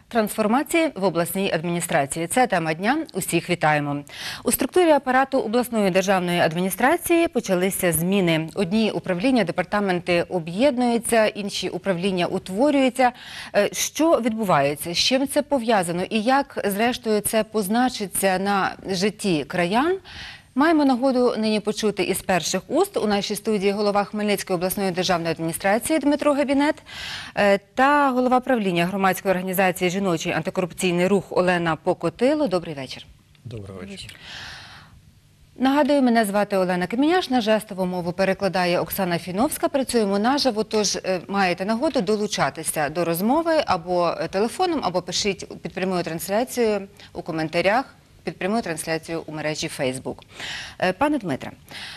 Трансформації в обласній адміністрації – це тема дня. Усіх вітаємо. У структурі апарату обласної державної адміністрації почалися зміни. Одні управління, департаменти об'єднуються, інші управління утворюються. Що відбувається? З чим це пов'язано? І як, зрештою, це позначиться на житті краян? Маємо нагоду нині почути із перших уст. У нашій студії голова Хмельницької обласної державної адміністрації Дмитро Габінет та голова правління громадської організації «Жіночий антикорупційний рух» Олена Покотило. Добрий вечір. Добрий вечір. Нагадую, мене звати Олена Каміняш, на жестову мову перекладає Оксана Фіновська. Працюємо наживо, тож маєте нагоду долучатися до розмови або телефоном, або пишіть під прямою трансляцією у коментарях, під прямою трансляцією у мережі Facebook. Пане Дмитре,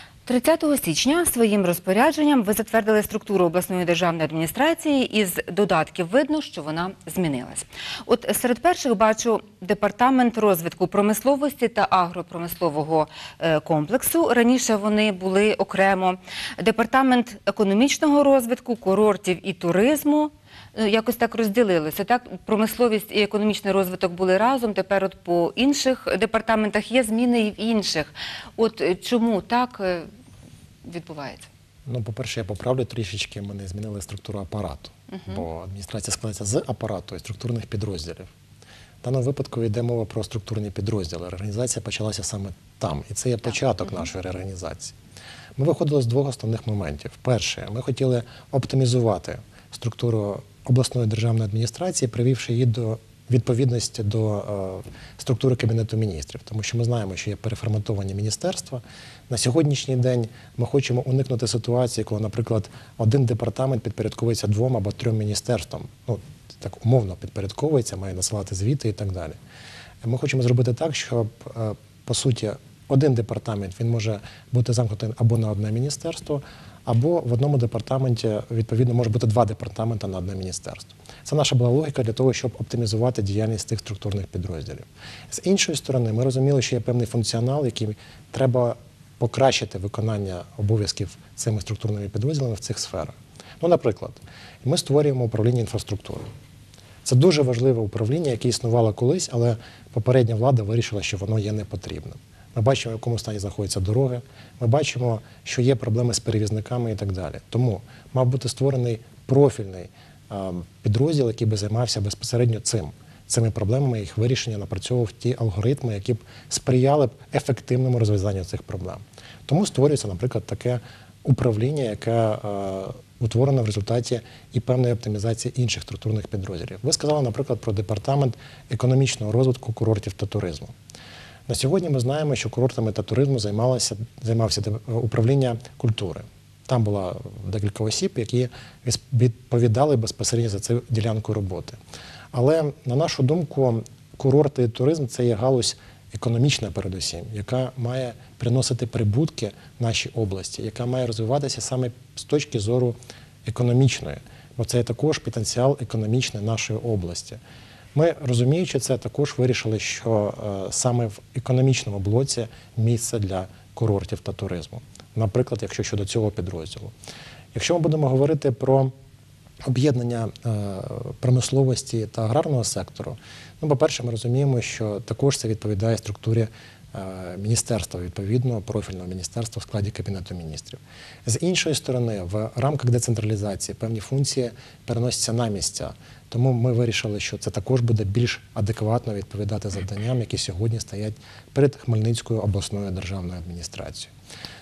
30 січня своїм розпорядженням ви затвердили структуру обласної державної адміністрації. Із додатків видно, що вона змінилась. От серед перших бачу департамент розвитку промисловості та агропромислового комплексу. Раніше вони були окремо. Департамент економічного розвитку, курортів і туризму. Якось так розділилося. Так, промисловість і економічний розвиток були разом, тепер от по інших департаментах є зміни і в інших. От чому так відбувається? Ну, по-перше, я поправлю трішечки, ми не змінили структуру апарату, бо адміністрація складається з апарату і структурних підрозділів. В даному випадку йде мова про структурні підрозділи. Реорганізація почалася саме там, і це є початок нашої реорганізації. Ми виходили з двох основних моментів. Перше, ми хотіли оптимізувати структуру обласної державної адміністрації, привівши її до відповідності до структури Кабінету міністрів. Тому що ми знаємо, що є переформатовані міністерства. На сьогоднішній день ми хочемо уникнути ситуації, коли, наприклад, один департамент підпорядковується двом або трьом міністерствам. Ну, так умовно підпорядковується, має насилати звіти і так далі. Ми хочемо зробити так, щоб, по суті, один департамент, він може бути замкнутий або на одне міністерство, або в одному департаменті, відповідно, може бути два департаменти на одне міністерство. Це наша була логіка для того, щоб оптимізувати діяльність тих структурних підрозділів. З іншої сторони, ми розуміли, що є певний функціонал, який треба покращити виконання обов'язків цими структурними підрозділами в цих сферах. Ну, наприклад, ми створюємо управління інфраструктурою. Це дуже важливе управління, яке існувало колись, але попередня влада вирішила, що воно є непотрібним. Ми бачимо, в якому стані знаходяться дороги, ми бачимо, що є проблеми з перевізниками і так далі. Тому мав бути створений профільний підрозділ, який би займався безпосередньо цими проблемами, їх вирішення, напрацьовував ті алгоритми, які б сприяли б ефективному розв'язанню цих проблем. Тому створюється, наприклад, таке управління, яке утворено в результаті і певної оптимізації інших структурних підрозділів. Ви сказали, наприклад, про департамент економічного розвитку курортів та туризму. На сьогодні ми знаємо, що курортами та туризмом займався управління культури. Там було декілька осіб, які відповідали безпосередньо за цю ділянку роботи. Але, на нашу думку, курорти і туризм – це є галузь економічна передусім, яка має приносити прибутки нашій області, яка має розвиватися саме з точки зору економічної, бо це є також потенціал економічний нашої області. Ми, розуміючи це, також вирішили, що саме в економічному блоці місце для курортів та туризму. Наприклад, якщо щодо цього підрозділу. Якщо ми будемо говорити про об'єднання промисловості та аграрного сектору, ну, по-перше, ми розуміємо, що також це відповідає структурі міністерства, відповідно, профільного міністерства в складі Кабінету міністрів. З іншої сторони, в рамках децентралізації певні функції переносяться на місця. Тому ми вирішили, що це також буде більш адекватно відповідати завданням, які сьогодні стоять перед Хмельницькою обласною державною адміністрацією.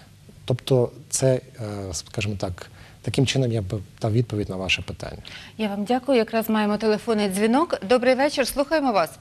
Тобто це, скажімо так, таким чином я б дав відповідь на ваше питання. Я вам дякую. Якраз маємо телефонний дзвінок. Добрий вечір, слухаємо вас.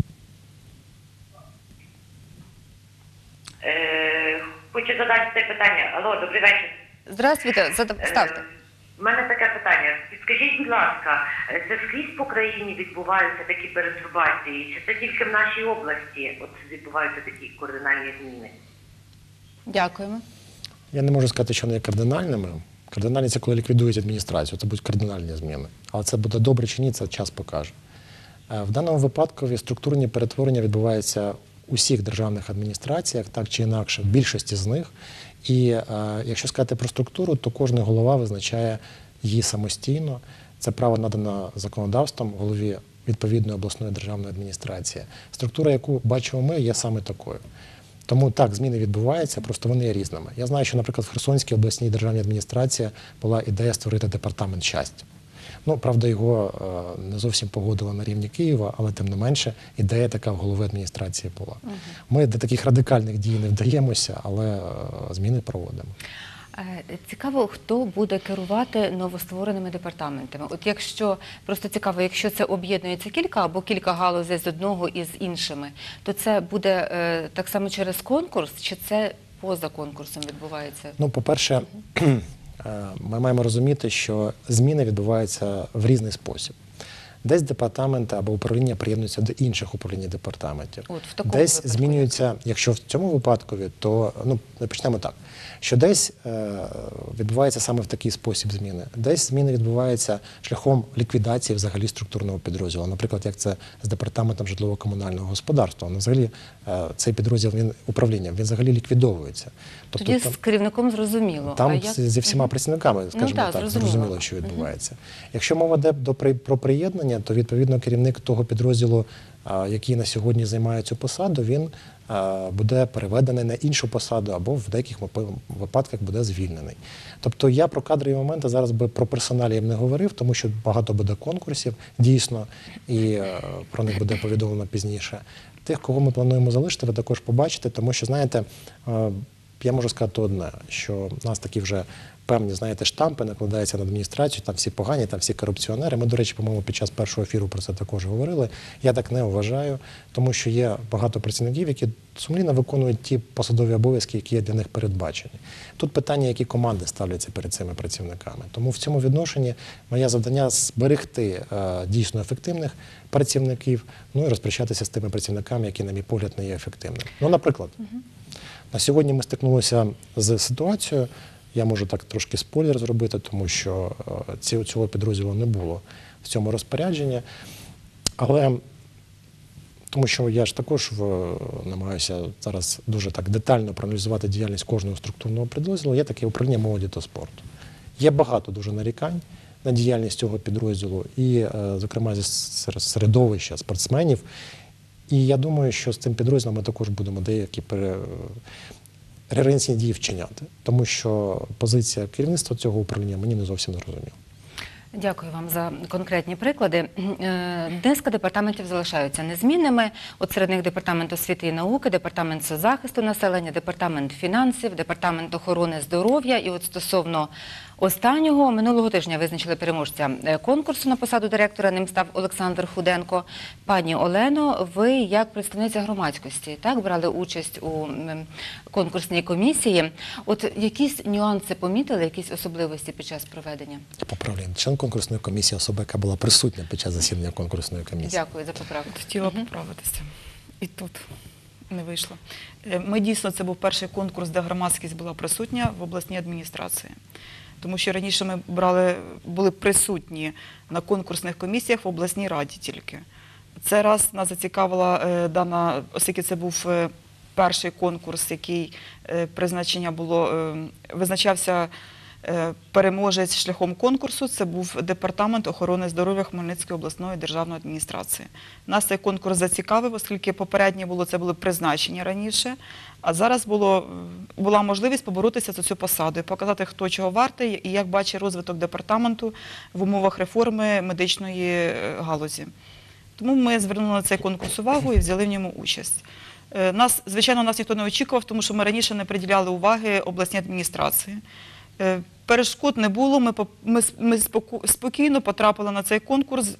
Хочу задати це питання. Алло, добрий вечір. Здравствуйте, ставте. У мене таке питання. Скажіть, будь ласка, це скрізь по країні відбуваються такі перетрубації? Чи це тільки в нашій області відбуваються такі кардинальні зміни? Дякуємо. Я не можу сказати, що вони є кардинальними. Кардинальні – це коли ліквідують адміністрацію, це будуть кардинальні зміни. Але це буде добре чи ні, це час покаже. В даному випадку структурні перетворення відбуваються у всіх державних адміністраціях, так чи інакше, в більшості з них. І якщо сказати про структуру, то кожен голова визначає її самостійно. Це право надано законодавством голові відповідної обласної державної адміністрації. Структура, яку бачимо ми, є саме такою. Тому так, зміни відбуваються, просто вони є різними. Я знаю, що, наприклад, в Херсонській обласній державній адміністрації була ідея створити департамент щастя. Ну, правда, його не зовсім погодили на рівні Києва, але тим не менше ідея така в голови адміністрації була. Ми до таких радикальних дій не вдаємося, але зміни проводимо. Цікаво, хто буде керувати новоствореними департаментами. От якщо, просто цікаво, якщо це об'єднується кілька або кілька галузей з одного і з іншими, то це буде так само через конкурс, чи це поза конкурсом відбувається? Ну, по-перше, ми маємо розуміти, що зміни відбуваються в різний спосіб. Десь департаменти або управління приєднуються до інших управлінь департаментів. Десь змінюються, якщо в цьому випадку, то почнемо так, що десь відбувається саме в такий спосіб зміни. Десь зміни відбуваються шляхом ліквідації взагалі структурного підрозділу. Наприклад, як це з департаментом житлово-комунального господарства. Взагалі цей підрозділ управління, він взагалі ліквідовується. Тобто, тоді з керівником зрозуміло. Там зі всіма працівниками, скажімо так, зрозуміло, що відбувається. Якщо мова йде про приєднання, то відповідно керівник того підрозділу, який на сьогодні займає цю посаду, він буде переведений на іншу посаду або в деяких випадках буде звільнений. Тобто я про кадрові моменти зараз би про персоналі не говорив, тому що багато буде конкурсів, дійсно, і про них буде повідомлено пізніше. Тих, кого ми плануємо залишити, ви також побачите, тому що, знаєте, я можу сказати одне, що в нас такі вже певні, знаєте, штампи накладаються на адміністрацію, там всі погані, там всі корупціонери. Ми, до речі, по-моєму, під час першого ефіру про це також говорили. Я так не вважаю, тому що є багато працівників, які сумлінно виконують ті посадові обов'язки, які є для них передбачені. Тут питання, які команди ставляться перед цими працівниками. Тому в цьому відношенні моє завдання – зберегти дійсно ефективних працівників, ну і розпрощатися з тими працівниками, які, на мій погляд, не є ефективними. Ну, наприклад, на сьогодні ми стикнулися з ситуацією, я можу так трошки спойлер зробити, тому що цього підрозділу не було в цьому розпорядженні. Але тому що я ж також намагаюся зараз дуже так детально проаналізувати діяльність кожного структурного підрозділу, є таке управління молоді та спорту. Є багато дуже нарікань на діяльність цього підрозділу і, зокрема, зі середовища спортсменів. І я думаю, що з цим підрозділом ми також будемо деякі реорганізаційні дії вчиняти, тому що позиція керівництва цього управління мені не зовсім зрозуміла. Дякую вам за конкретні приклади. Низка департаментів залишаються незмінними. От серед них департамент освіти і науки, департамент соцзахисту населення, департамент фінансів, департамент охорони здоров'я. І от стосовно останнього, минулого тижня визначили переможця конкурсу на посаду директора, ним став Олександр Худенко. Пані Олено, ви як представниця громадськості, так, брали участь у конкурсній комісії. От якісь нюанси помітили, якісь особливості під час проведення? Поправлю. Член конкурсної комісії, особа, яка була присутня під час засідання конкурсної комісії. Дякую за поправку. Хотіла поправитися. І тут не вийшло. Ми дійсно, це був перший конкурс, де громадськість була присутня в обласній адміністрації. Тому що раніше ми були присутні на конкурсних комісіях в обласній раді тільки. Цей раз нас зацікавила дана, оскільки це був перший конкурс, який призначення було, визначався переможець шляхом конкурсу, це був департамент охорони здоров'я Хмельницької обласної державної адміністрації. Нас цей конкурс зацікавив, оскільки попереднє це були призначення раніше, а зараз була можливість поборотися за цю посаду і показати, хто чого вартий і як бачить розвиток департаменту в умовах реформи медичної галузі. Тому ми звернули на цей конкурс увагу і взяли в ньому участь. Звичайно, нас ніхто не очікував, тому що ми раніше не приділяли уваги обласній адміністрації. Перешкод не було, ми спокійно потрапили на цей конкурс,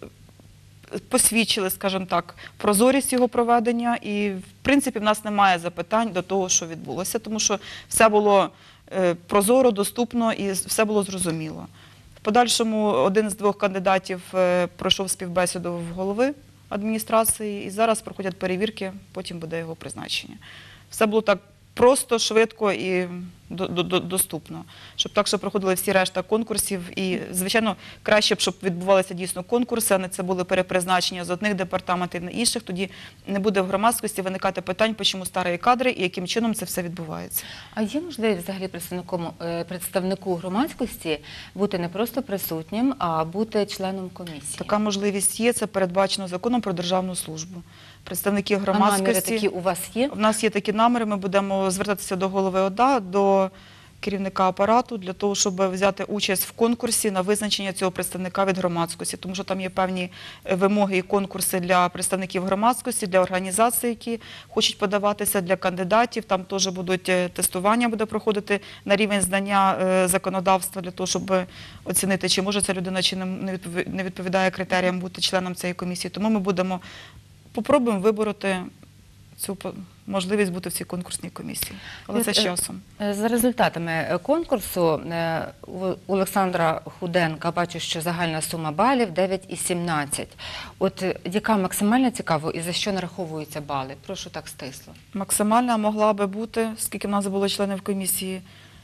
посвідчили, скажімо так, прозорість його проведення і, в принципі, в нас немає запитань до того, що відбулося, тому що все було прозоро, доступно і все було зрозуміло. В подальшому один з двох кандидатів пройшов співбесіду в голови адміністрації і зараз проходять перевірки, потім буде його призначення. Все було так просто, швидко і доступно. Щоб так, щоб проходили всі решта конкурсів. І, звичайно, краще б, щоб відбувалися дійсно конкурси, а не це були перепризначення з одних департаментів на інших. Тоді не буде в громадськості виникати питань, чому старі кадри і яким чином це все відбувається. А є можливість взагалі представнику громадськості бути не просто присутнім, а бути членом комісії? Така можливість є, це передбачено законом про державну службу. Представники А наміри громадськості. такі у вас є? У нас є такі наміри, ми будемо звертатися до голови ОДА, до керівника апарату для того, щоб взяти участь в конкурсі на визначення цього представника від громадськості, тому що там є певні вимоги і конкурси для представників громадськості, для організацій, які хочуть подаватися, для кандидатів. Там теж будуть тестування, буде проходити на рівень знання законодавства для того, щоб оцінити, чи може ця людина, чи не відповідає критеріям бути членом цієї комісії. Тому ми попробуємо вибороти цю можливість бути в цій конкурсній комісії. Але це з часом. За результатами конкурсу у Олександра Худенка бачу, що загальна сума балів 9,17. От яка максимально цікаво і за що нараховуються бали? Прошу так стисло. Максимальна могла би бути, скільки в нас було членів комісії.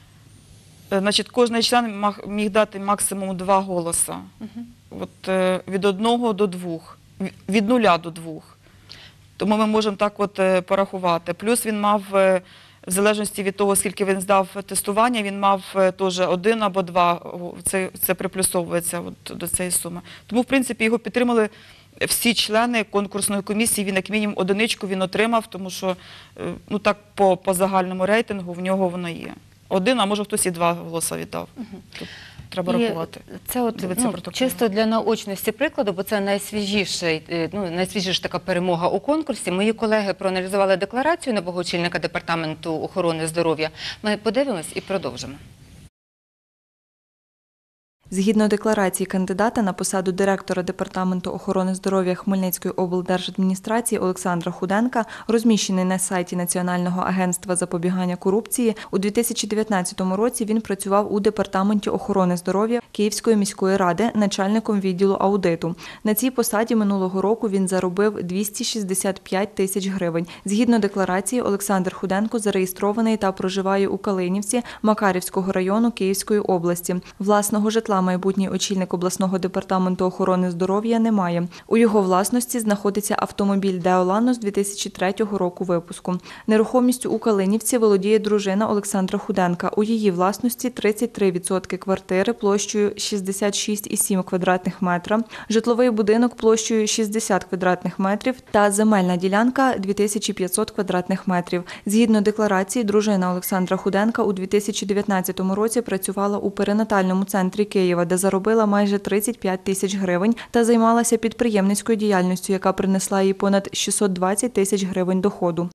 Значить, кожен член міг дати максимум 2 голоса. От, від 1 до 2. Від 0 до 2. Тому ми можемо так от порахувати. Плюс він мав, в залежності від того, скільки він здав тестування, він мав теж 1 або 2, це приплюсовується от до цієї суми. Тому, в принципі, його підтримали всі члени конкурсної комісії, він як мінімум 1 він отримав, тому що, ну так, по загальному рейтингу в нього воно є. 1, а може хтось і 2 голоси віддав. Тут треба рахувати. Це от, чисто для наочності прикладу, бо це найсвіжіша така перемога у конкурсі. Мої колеги проаналізували декларацію нового очільника Департаменту охорони здоров'я. Ми подивимось і продовжимо. Згідно декларації кандидата на посаду директора Департаменту охорони здоров'я Хмельницької облдержадміністрації Олександра Худенка, розміщений на сайті Національного агентства запобігання корупції, у 2019 році він працював у Департаменті охорони здоров'я Київської міської ради начальником відділу аудиту. На цій посаді минулого року він заробив 265 тисяч гривень. Згідно декларації, Олександр Худенко зареєстрований та проживає у Калинівці Макарівського району Київської області. Власного житла майбутній очільник обласного департаменту охорони здоров'я не має. У його власності знаходиться автомобіль «Деолано» з 2003 року випуску. Нерухомістю у Калинівці володіє дружина Олександра Худенка. У її власності 33% квартири площею 66,7 квадратних метра, житловий будинок площею 60 квадратних метрів та земельна ділянка 2500 квадратних метрів. Згідно декларації, дружина Олександра Худенка у 2019 році працювала у перинатальному центрі Києва, де заробила майже 35 тисяч гривень та займалася підприємницькою діяльністю, яка принесла їй понад 620 тисяч гривень доходу.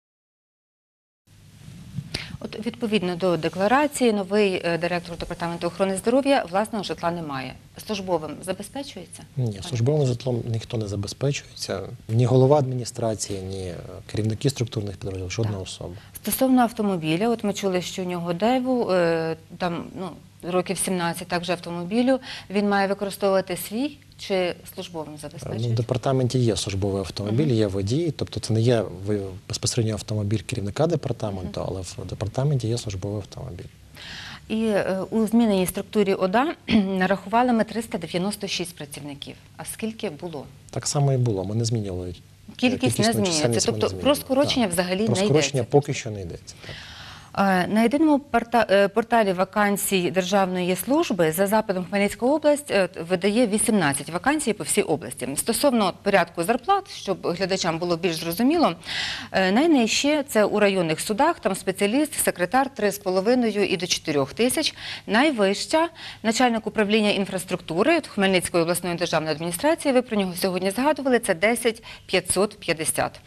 От, відповідно до декларації, новий директор Департаменту охорони здоров'я власного житла не має. Службовим забезпечується? Ні, службовим житлом ніхто не забезпечується. Ні голова адміністрації, ні керівники структурних підрозділів, жодна особа. Стосовно автомобіля, от ми чули, що у нього Дейву, там, років 17, також автомобілю, він має використовувати свій чи службовим забезпечується? В департаменті є службовий автомобіль, є водій, тобто це не є безпосередньо автомобіль керівника департаменту, але в департаменті є службовий автомобіль. І у зміненій структурі ОДА нарахували ми 396 працівників. А скільки було? Так само і було, ми не змінювали. Кількість не змінюється, тобто про скорочення взагалі не йдеться? Про скорочення поки що не йдеться. Так. На єдиному порталі вакансій Державної служби за запитом Хмельницька область видає 18 вакансій по всій області. Стосовно порядку зарплат, щоб глядачам було більш зрозуміло, найнижче – це у районних судах, там спеціаліст, секретар 3,5 і до 4 тисяч. Найвища – начальник управління інфраструктури Хмельницької обласної державної адміністрації, ви про нього сьогодні згадували, це 10 550.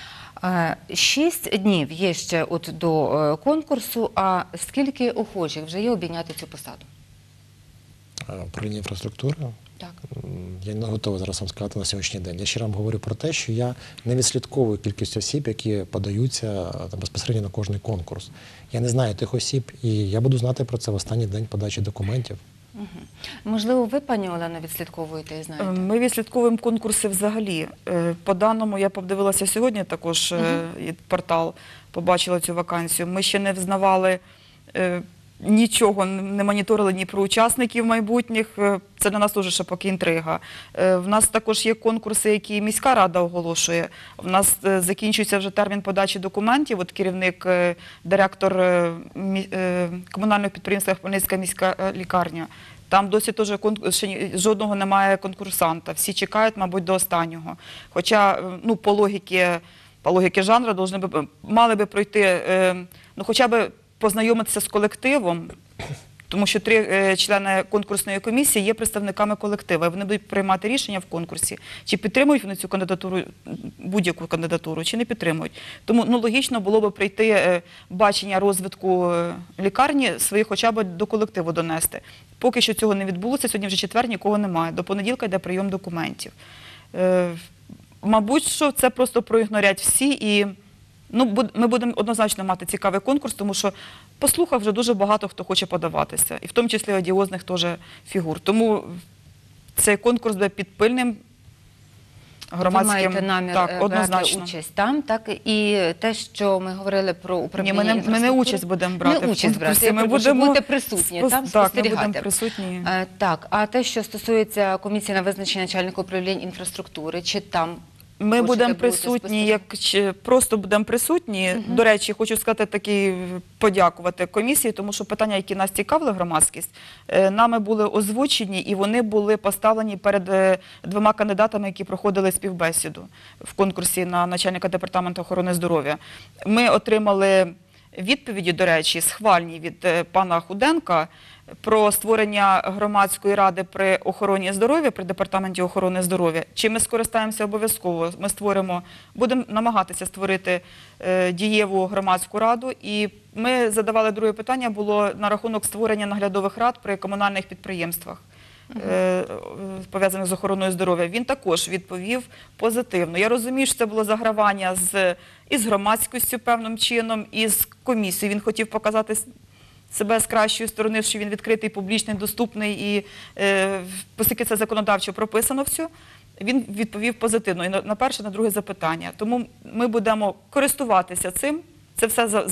6 днів є ще от до конкурсу, а скільки охочих вже є обійняти цю посаду? Управління інфраструктури? Так. Я не готовий зараз вам сказати на сьогоднішній день. Я ще раз говорю про те, що я не відслідковую кількість осіб, які подаються безпосередньо на кожний конкурс. Я не знаю тих осіб, і я буду знати про це в останній день подачі документів. Угу. Можливо, ви, пані Олено, відслідковуєте і знаєте? Ми відслідковуємо конкурси взагалі. По даному, я подивилася сьогодні також портал, побачила цю вакансію. Ми ще не взнавали Нічого не моніторили ні про учасників майбутніх. Це для нас теж ще поки інтрига. В нас також є конкурси, які міська рада оголошує. В нас закінчується вже термін подачі документів. От керівник, директор комунального підприємства Хмельницька міська лікарня. Там досі теж ще жодного немає конкурсанта. Всі чекають, мабуть, до останнього. Хоча, ну, по логіки жанру мали би пройти, ну, хоча б познайомитися з колективом, тому що 3 члени конкурсної комісії є представниками колективу, і вони будуть приймати рішення в конкурсі, чи підтримують вони цю кандидатуру, будь-яку кандидатуру, чи не підтримують. Тому, ну, логічно було б прийти бачення розвитку лікарні свої хоча б до колективу донести. Поки що цього не відбулося, сьогодні вже четвер, нікого немає. До понеділка йде прийом документів. Мабуть, що це просто проігнорять всі і, ну, ми будемо однозначно мати цікавий конкурс, тому що по слухах вже дуже багато хто хоче подаватися, і в тому числі одіозних теж фігур. Тому цей конкурс буде під пильним громадським... Ви маєте намір брати участь там, так? І те, що ми говорили про управління інфраструктури... Ні, ми не участь будемо брати в конкурсі. Ми будемо бути присутні, там спостерігати. Так, ми будемо присутні. Так, а те, що стосується комісії на визначення начальника управління інфраструктури, чи там... Ми будемо присутні, просто будемо присутні. До речі, хочу сказати подякувати комісії, тому що питання, які нас цікавили, громадськість, нами були озвучені і вони були поставлені перед 2 кандидатами, які проходили співбесіду в конкурсі на начальника департаменту охорони здоров'я. Ми отримали відповіді, до речі, схвальні від пана Худенка про створення громадської ради при охороні здоров'я, при департаменті охорони здоров'я. Чи ми скористаємося обов'язково? Ми будемо намагатися створити дієву громадську раду. І ми задавали друге питання, було на рахунок створення наглядових рад при комунальних підприємствах, пов'язаних з охороною здоров'я. Він також відповів позитивно. Я розумію, що це було загравання із громадськістю певним чином, і з комісією. Він хотів показати себе з кращої сторони, що він відкритий, публічний, доступний, і оскільки це законодавчо прописано все, він відповів позитивно і на перше, на друге запитання. Тому ми будемо користуватися цим, це все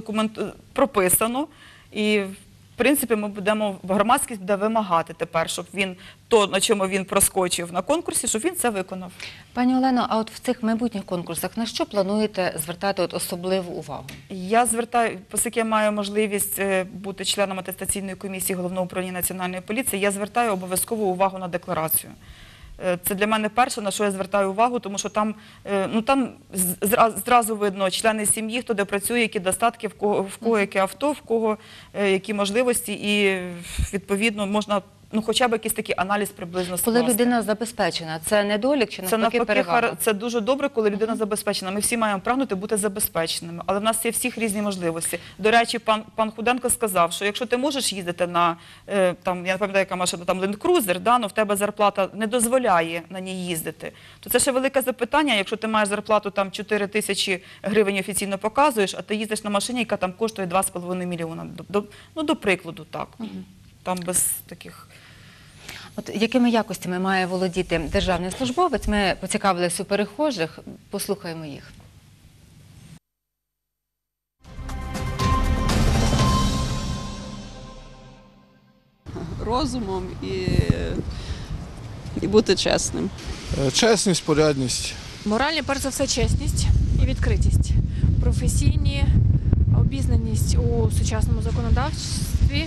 прописано, і в принципі ми будемо, громадськість буде вимагати тепер, щоб він то, на чому він проскочив на конкурсі, щоб він це виконав. Пані Олено, а от в цих майбутніх конкурсах на що плануєте звертати особливу увагу? Я звертаю, оскільки я маю можливість бути членом атестаційної комісії Головного управління Національної поліції, я звертаю обов'язково увагу на декларацію. Це для мене перше, на що я звертаю увагу, тому що там, там зразу видно члени сім'ї, хто де працює, які достатки, в кого яке авто, в кого які можливості, і відповідно можна хоча б якийсь такий аналіз приблизно скласти. Коли людина забезпечена, це недолік чи навпаки перевага? Це дуже добре, коли людина забезпечена. Ми всі маємо прагнути бути забезпеченими, але в нас є всіх різні можливості. До речі, пан Худенко сказав, що якщо ти можеш їздити на, я не пам'ятаю, яка машина, там Land Cruiser, але в тебе зарплата не дозволяє на ній їздити, то це ще велике запитання, якщо ти маєш зарплату там 4 тисячі гривень офіційно показуєш, а ти їздиш на машині, яка там коштує 2,5 мільйона. До прикладу, так. Там без таких... От якими якостями має володіти державний службовець? Ми поцікавилися у перехожих, послухаємо їх. Розумом і бути чесним. Чесність, порядність. Моральні, перш за все, чесність і відкритість. Професійні, обізнаність у сучасному законодавстві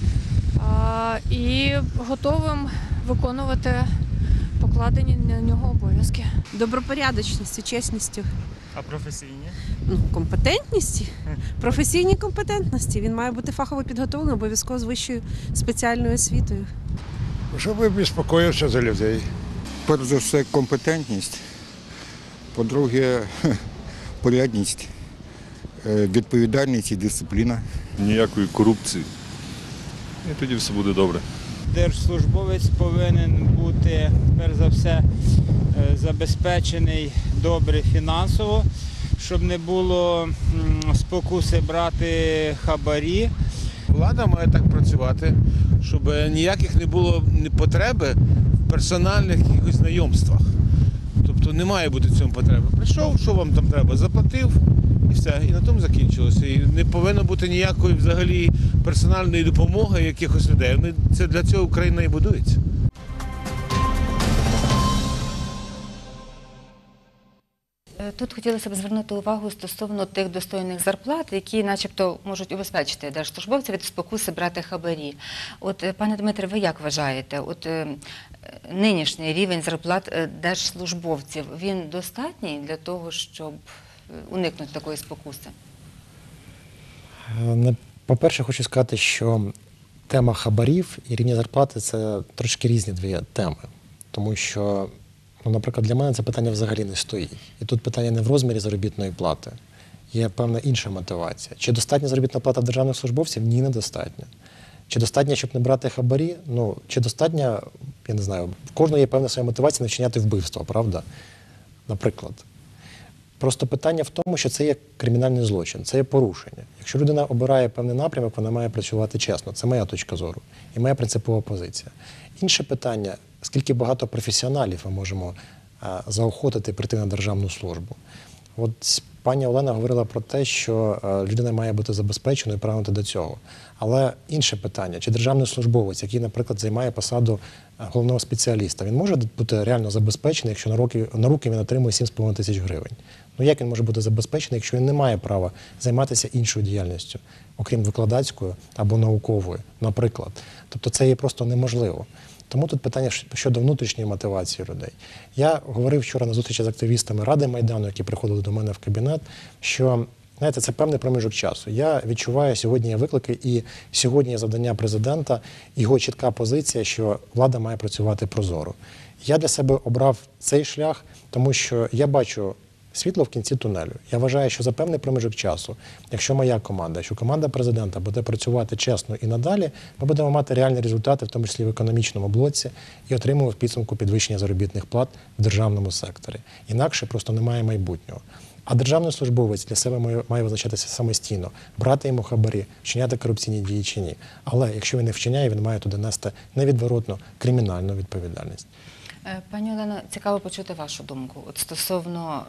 і готовим виконувати покладені на нього обов'язки. Добропорядочністю, чесністю. А професійні? Компетентністю. Професійні компетентності. Він має бути фахово підготовлений, обов'язково з вищою спеціальною освітою. Щоб безпокоївся за людей. Перш за все, компетентність. По-друге, порядність, відповідальність і дисципліна. Ніякої корупції. І тоді все буде добре. Держслужбовець повинен бути, перш за все, забезпечений добре фінансово, щоб не було спокуси брати хабарі. Влада має так працювати, щоб ніяких не було потреби в персональних якихось знайомствах. Тобто не має бути в цьому потреби. Прийшов, що вам там треба, заплатив, І все. І на тому закінчилося. І не повинно бути ніякої взагалі персональної допомоги якихось людей. Це для цього Україна і будується. Тут хотілося б звернути увагу стосовно тих достойних зарплат, які начебто можуть убезпечити держслужбовця від спокуси брати хабарі. От, пане Дмитре, ви як вважаєте, от нинішній рівень зарплат держслужбовців, він достатній для того, щоб уникнути такої спокуси? По-перше, хочу сказати, що тема хабарів і рівня зарплати – це трошки різні дві теми. Тому що, наприклад, для мене це питання взагалі не стоїть. І тут питання не в розмірі заробітної плати. Є певна інша мотивація. Чи достатня заробітна плата державних службовців? Ні, недостатня. Чи достатньо, щоб не брати хабарі? Чи достатньо, я не знаю, в кожного є певна своя мотивація не вчиняти вбивство, правда? Наприклад. Просто питання в тому, що це є кримінальний злочин, це є порушення. Якщо людина обирає певний напрямок, вона має працювати чесно. Це моя точка зору і моя принципова позиція. Інше питання, скільки багато професіоналів ми можемо заохотити прийти на державну службу. От пані Олена говорила про те, що людина має бути забезпеченою і прагнути до цього. Але інше питання, чи державний службовець, який, наприклад, займає посаду головного спеціаліста, він може бути реально забезпечений, якщо на руки він отримує 7,5 тисяч гривень? Як він може бути забезпечений, якщо він не має права займатися іншою діяльністю, окрім викладацькою або науковою, наприклад? Тобто це є просто неможливо. Тому тут питання щодо внутрішньої мотивації людей. Я говорив вчора на зустрічі з активістами Ради Майдану, які приходили до мене в кабінет, що, знаєте, це певний проміжок часу. Я відчуваю, сьогодні є виклики, і сьогодні є завдання президента, його чітка позиція, що влада має працювати прозоро. Я для себе обрав цей шлях, тому що я бачу світло в кінці тунелю. Я вважаю, що за певний проміжок часу, якщо моя команда, що команда президента буде працювати чесно і надалі, ми будемо мати реальні результати, в тому числі в економічному блоці, і отримуємо в підсумку підвищення заробітних плат в державному секторі. Інакше просто немає майбутнього. А державний службовець для себе має визначатися самостійно, брати йому хабарі, вчиняти корупційні дії чи ні. Але якщо він не вчиняє, він має туди нести невідворотну кримінальну відповідальність. Пані Олено, цікаво почути вашу думку стосовно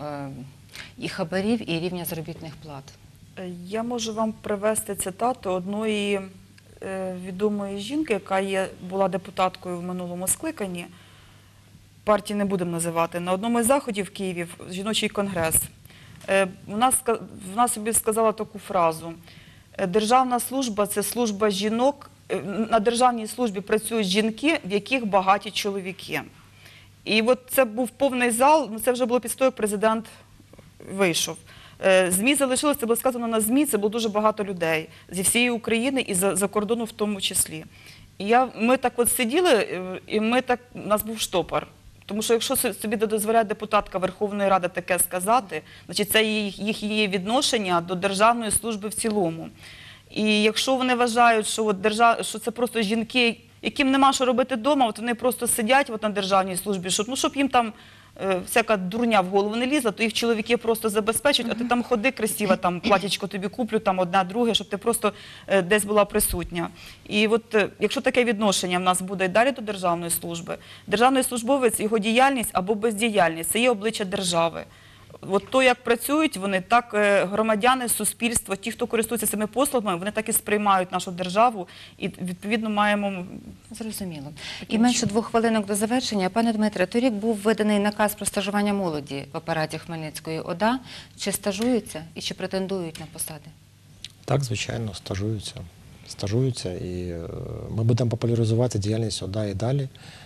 і хабарів, і рівня заробітних плат. Я можу вам привести цитату одної відомої жінки, яка була депутаткою в минулому скликанні. Партії не будемо називати. На одному із заходів в Києві, жіночий конгрес, вона собі сказала таку фразу: «Державна служба – це служба жінок, на державній службі працюють жінки, в яких багаті чоловіки». І от це був повний зал, це вже було після того, як президент вийшов. ЗМІ залишилось, це було сказано на ЗМІ, це було дуже багато людей зі всієї України і за кордону в тому числі. І ми так от сиділи, і у нас був штопор. Тому що якщо собі дозволяє депутатка Верховної Ради таке сказати, значить це її відношення до державної служби в цілому. І якщо вони вважають, що це просто жінки, яким нема що робити вдома, от вони просто сидять на державній службі, щоб їм там всяка дурня в голову не лізла, то їх чоловіки просто забезпечують, а ти там ходи красиво, там платічко тобі куплю, там одне, друге, щоб ти просто десь була присутня. І от якщо таке відношення в нас буде і далі до державної служби, державний службовець, його діяльність або бездіяльність, це є обличчя держави. От то, як працюють вони, так громадяни, суспільство, ті, хто користується цими послугами, вони так і сприймають нашу державу і, відповідно, маємо... Зрозуміло. І менше 2 хвилинок до завершення. Пане Дмитре, торік був виданий наказ про стажування молоді в апараті Хмельницької ОДА. Чи стажуються і чи претендують на посади? Так, звичайно, стажуються. І ми будемо популяризувати діяльність ОДА і далі.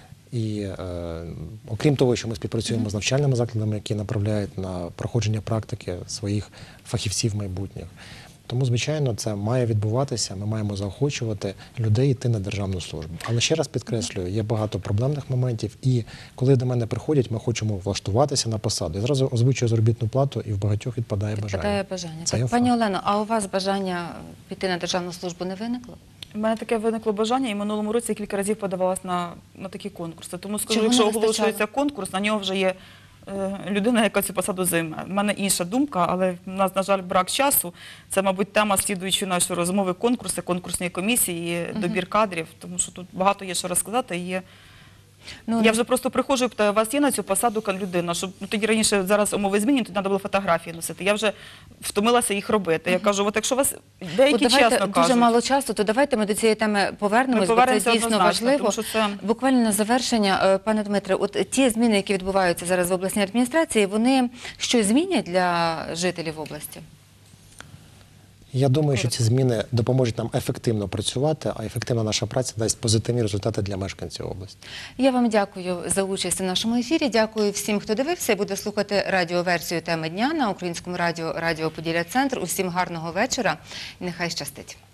І окрім того, що ми співпрацюємо з навчальними закладами, які направляють на проходження практики своїх фахівців майбутніх. Тому, звичайно, це має відбуватися, ми маємо заохочувати людей йти на державну службу. Але ще раз підкреслюю, є багато проблемних моментів, і коли до мене приходять, ми хочемо влаштуватися на посаду. Я зразу озвучую заробітну плату, і в багатьох відпадає бажання. Так, пані Олено, а у вас бажання піти на державну службу не виникло? У мене таке виникло бажання, і в минулому році я кілька разів подавалась на такі конкурси. Тому скажу, якщо оголошується конкурс, на нього вже є людина, яка цю посаду займе. У мене інша думка, але в нас, на жаль, брак часу. Це, мабуть, тема слідуючої нашої розмови: конкурси, конкурсні комісії, добір кадрів, тому що тут багато є що розказати і є Ну, Я вже просто приходжу і питаю, у вас є на цю посаду людина? Щоб тоді раніше зараз умови змінені, тоді треба було фотографії носити. Я вже втомилася їх робити. Я кажу, от якщо у вас деякі давайте, чесно дуже кажуть. мало часу, то давайте ми до цієї теми повернемось, бо повернемося це дійсно однозначно, важливо. тому що це- Буквально на завершення, пане Дмитре, от ті зміни, які відбуваються зараз в обласній адміністрації, вони щось змінять для жителів області? Я думаю, що ці зміни допоможуть нам ефективно працювати, а ефективна наша праця дасть позитивні результати для мешканців області. Я вам дякую за участь у нашому ефірі. Дякую всім, хто дивився і буде слухати радіоверсію теми дня на Українському радіо Поділля Центр. Усім гарного вечора і нехай щастить.